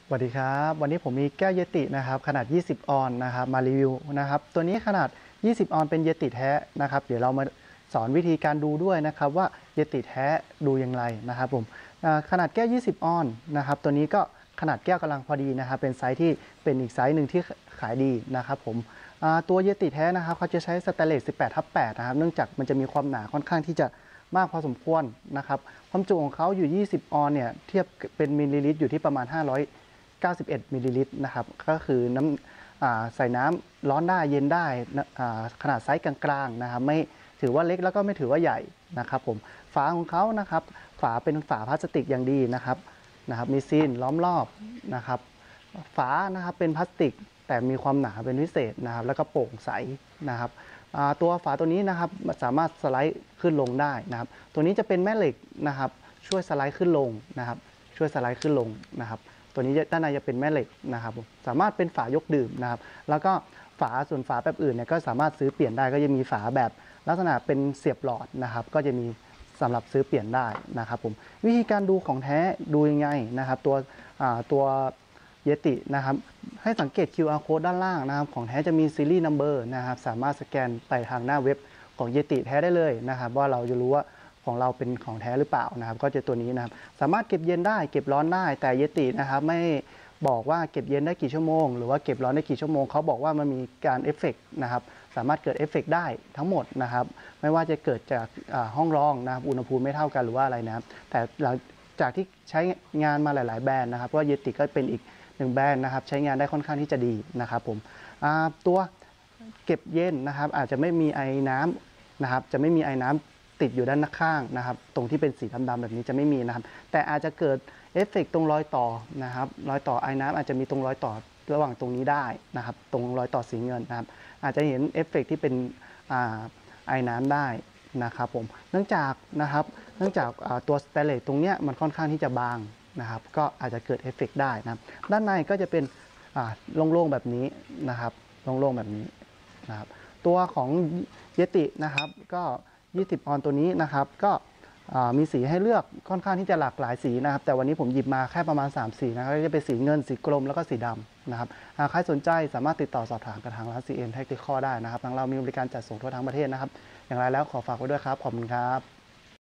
สวัสดีครับวันนี้ผมมีแก้วเยตินะครับขนาด20ออนนะครับมารีวิวนะครับตัวนี้ขนาด20ออนเป็นเยติแท้นะครับเดี๋ยวเรามาสอนวิธีการดูด้วยนะครับว่าเยติแท้ดูอย่างไรนะครับผมขนาดแก้ว20ออนนะครับตัวนี้ก็ขนาดแก้วกำลังพอดีนะครับเป็นไซส์ที่เป็นอีกไซส์หนึ่งที่ขายดีนะครับผมตัวเยติแท้นะครับเขาจะใช้สแตนเลส18/8นะครับเนื่องจากมันจะมีความหนาค่อนข้างที่จะมากพอสมควรนะครับความจุของเขาอยู่20ออนเนี่ยเทียบเป็นมิลลิลิตรอยู่ที่ประมาณ591มิลลิลิตรนะครับก็คือน้ำใส่น้ำร้อนได้เย็นได้ขนาดไซส์กลางๆนะครับไม่ถือว่าเล็กแล้วก็ไม่ถือว่าใหญ่นะครับผมฝาของเขานะครับฝาเป็นฝาพลาสติกอย่างดีนะครับมีซีนล้อมรอบนะครับฝานะครับเป็นพลาสติกแต่มีความหนาเป็นพิเศษนะครับแล้วก็โปร่งใสนะครับตัวฝาตัวนี้นะครับสามารถสไลด์ขึ้นลงได้นะครับตัวนี้จะเป็นแม่เหล็กนะครับช่วยสไลด์ขึ้นลงนะครับช่วยสไลด์ขึ้นลงนะครับตัวนี้ด้านในจะเป็นแม่เหล็กนะครับสามารถเป็นฝายกดื่มนะครับแล้วก็ส่วนฝาแบบอื่นเนี่ยก็สามารถซื้อเปลี่ยนได้ก็จะมีฝาแบบลักษณะเป็นเสียบหลอดนะครับก็จะมีสำหรับซื้อเปลี่ยนได้นะครับผมวิธีการดูของแท้ดูยังไงนะครับตัวเยตินะครับให้สังเกต QR code ด้านล่างนะครับของแท้จะมีซีรีส์นัมเบอร์นะครับสามารถสแกนไปทางหน้าเว็บของเยติแท้ได้เลยนะครับว่าเราจะรู้ว่าของเราเป็นของแท้หรือเปล่านะครับก็จะตัวนี้นะครับสามารถเก็บเย็นได้เก็บร้อนได้แต่เยตินะครับไม่บอกว่าเก็บเย็นได้กี่ชั่วโมงหรือว่าเก็บร้อนได้กี่ชั่วโมงเขาบอกว่ามันมีการเอฟเฟกต์นะครับสามารถเกิดเอฟเฟกต์ได้ทั้งหมดนะครับไม่ว่าจะเกิดจากห้องรองนะครับอุณหภูมิไม่เท่ากันหรือว่าอะไรนะครับแต่หลังจากที่ใช้งานมาหลายๆแบรนด์นะครับเพราะเยติก็เป็นอีกหนึ่งแบรนด์นะครับใช้งานได้ค่อนข้างที่จะดีนะครับผมตัวเก็บเย็นนะครับอาจจะไม่มีไอน้ำนะครับจะไม่มีไอน้ำติดอยู่ด้านข้างนะครับตรงที่เป็นสีดำๆแบบนี้จะไม่มีนะครับแต่อาจจะเกิดเอฟเฟกตรงรอยต่อนะครับรอยต่อไอน้ำอาจจะมีตรงรอยต่อระหว่างตรงนี้ได้นะครับตรงรอยต่อสีเงินนะครับอาจจะเห็นเอฟเฟกที่เป็นไอน้ำได้นะครับผมเนื่องจากตัวสเตนเลสตรงเนี้ยมันค่อนข้างที่จะบางนะครับก็อาจจะเกิดเอฟเฟกได้นะครับด้านในก็จะเป็นโล่งๆแบบนี้นะครับโล่งๆแบบนี้นะครับตัวของเยตินะครับก็20ออนตัวนี้นะครับก็มีสีให้เลือกค่อนข้างที่จะหลากหลายสีนะครับแต่วันนี้ผมหยิบมาแค่ประมาณ3สีนะครับก็จะเป็นสีเงินสีกรมแล้วก็สีดำนะครับใครสนใจสามารถติดต่อสอบถามกับทางร้าน CN Tactical ได้นะครับทางเรามีบริการจัดส่งทั่วทั้งประเทศนะครับอย่างไรแล้วขอฝากไว้ด้วยครับขอบคุณครับ